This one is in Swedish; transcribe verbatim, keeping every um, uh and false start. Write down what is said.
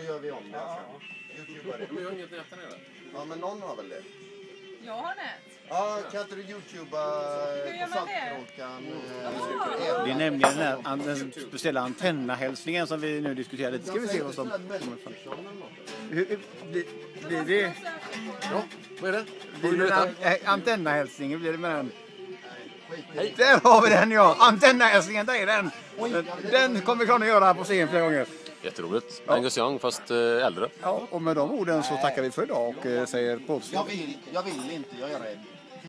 så gör vi om det ja. Sen. YouTubear det. Men jag har inget nät eller? Ja, men någon har väl det. Jag har nät. Ja, kan inte du YouTubea på Saltkråkan? Det är nämligen den, här, den speciella antennahälsningen som vi nu diskuterar. Det ska vi se vad som kommer fram. Hur blir, blir det? Ja, vad är det? Blir det en antennahälsningen? Blir det med den? Hej. Där har vi den, ja. Antennahälsningen, där är den. Den kommer vi kunna göra här på scen flera gånger. Jätteroligt. Ja. Angus Young fast äldre. Ja, och med de orden så tackar vi för idag och säger på jag vill, jag vill inte, jag är rädd.